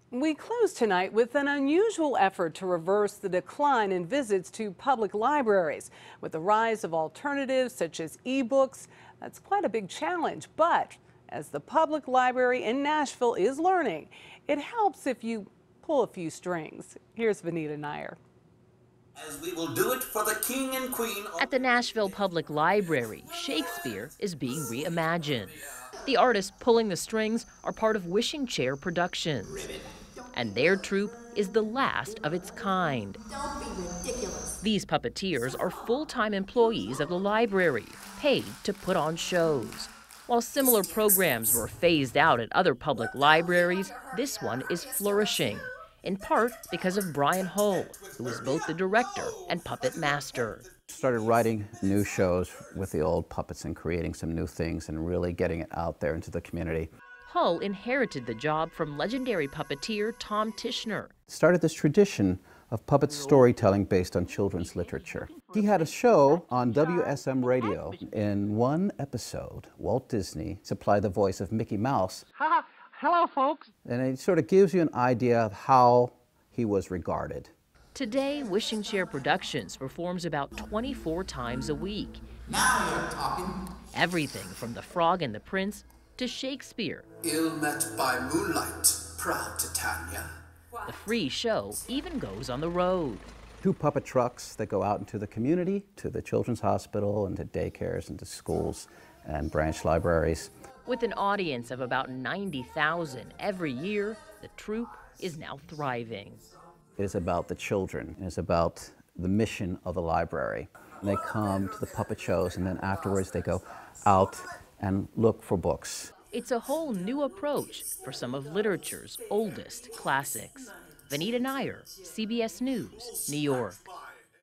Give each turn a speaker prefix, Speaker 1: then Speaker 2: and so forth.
Speaker 1: We close tonight with an unusual effort to reverse the decline in visits to public libraries. With the rise of alternatives such as e-books, that's quite a big challenge. But as the public library in Nashville is learning, it helps if you pull a few strings. Here's Vinita Nair.
Speaker 2: As we will do it for the king and queen.
Speaker 3: At the Nashville Public Library, Shakespeare is being reimagined. The artists pulling the strings are part of Wishing Chair Productions. And their troupe is the last of its kind.
Speaker 4: Don't be ridiculous.
Speaker 3: These puppeteers are full-time employees of the library, paid to put on shows. While similar programs were phased out at other public libraries, this one is flourishing, in part because of Brian Hull, who is both the director and puppet master.
Speaker 5: Started writing new shows with the old puppets and creating some new things and really getting it out there into the community.
Speaker 3: Hull inherited the job from legendary puppeteer Tom Tishner.
Speaker 5: Started this tradition of puppet storytelling based on children's literature. He had a show on WSM radio. In one episode, Walt Disney supplied the voice of Mickey Mouse.
Speaker 6: Hello, folks.
Speaker 5: And it sort of gives you an idea of how he was regarded.
Speaker 3: Today, Wishing Chair Productions performs about 24 times a week.
Speaker 2: Now you're talking.
Speaker 3: Everything from The Frog and the Prince to Shakespeare.
Speaker 2: Ill met by moonlight, proud Titania.
Speaker 3: The free show even goes on the road.
Speaker 5: 2 puppet trucks that go out into the community, to the children's hospital and to daycares and to schools and branch libraries.
Speaker 3: With an audience of about 90,000 every year, the troupe is now thriving.
Speaker 5: It is about the children. It is about the mission of the library. And they come to the puppet shows, and then afterwards they go out and look for books.
Speaker 3: It's a whole new approach for some of literature's oldest classics. Vinita Nair, CBS News, New York.